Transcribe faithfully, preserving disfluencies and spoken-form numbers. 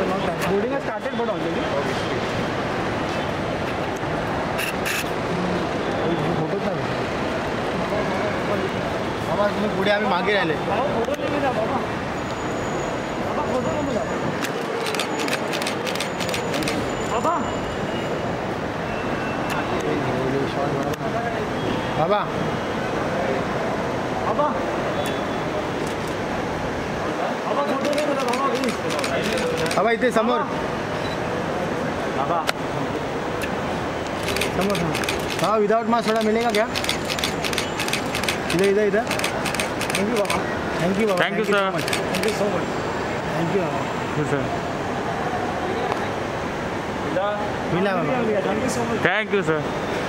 Boarding has started but already. फोटोच नाही बाबा, तुम्ही पुढे आम्ही मागे राहिले. फोटो नाही घ्या बाबा. बाबा फोटो नको घ्या बाबा. बाबा बाबा बाबा फोटो नको घ्या बाबा प्लीज. बाबा इथे समोर. बाबा समोर हाँ, विदाउट मास्क थोड़ा मिलेगा क्या? इधर इधर इधर. थैंक यू बाबा. थैंक यू बाबा. Thank you sir. Thank you so much. Thank you बाबा. सर मिला बाबा. Thank you so much. Thank you sir.